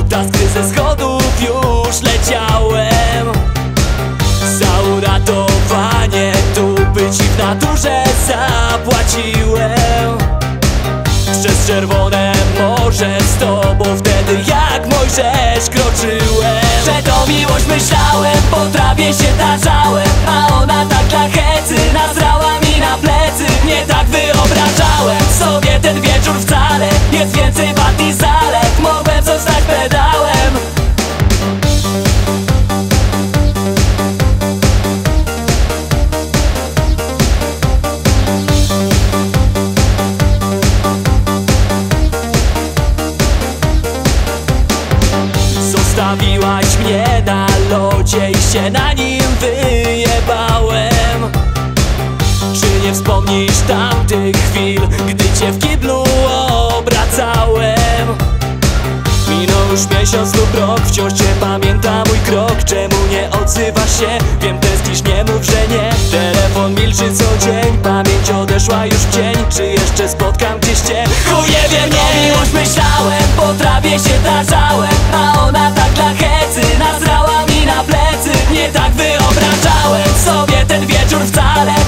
kutaskry ze schodów już leciałem. Za uratowanie dupy ci w naturze zapłaciłem. Przez czerwone morze z tobą wtedy jak Mojżesz kroczyłem. Że to miłość myślałem, po trawie się tarzałem, a ona tak dla hecy nasrała mi na plecy. Nie tak wyobrażałem sobie ten wieczór wcale. Jest więcej wad i zalet, mogłem zostać pedałem. Zostawiłaś mnie na lodzie i się na nim wyjebałem. Czy nie wspomnisz tamtych chwil, gdy cię w kiblu obracałem? Minął już miesiąc lub rok, wciąż cię pamięta mój krok. Czemu nie odzywasz się? Wiem, tęsknisz, nie mów, że nie. Telefon milczy co dzień, pamięć odeszła już w cień. Czy jeszcze spotkam gdzieś cię? Chuje wiem, nie. Miłość myślałem, po trawie się tarzałem, a ona tak dla hecy nasrała mi na plecy. Nie tak wyobrażałem sobie ten wieczór wcale.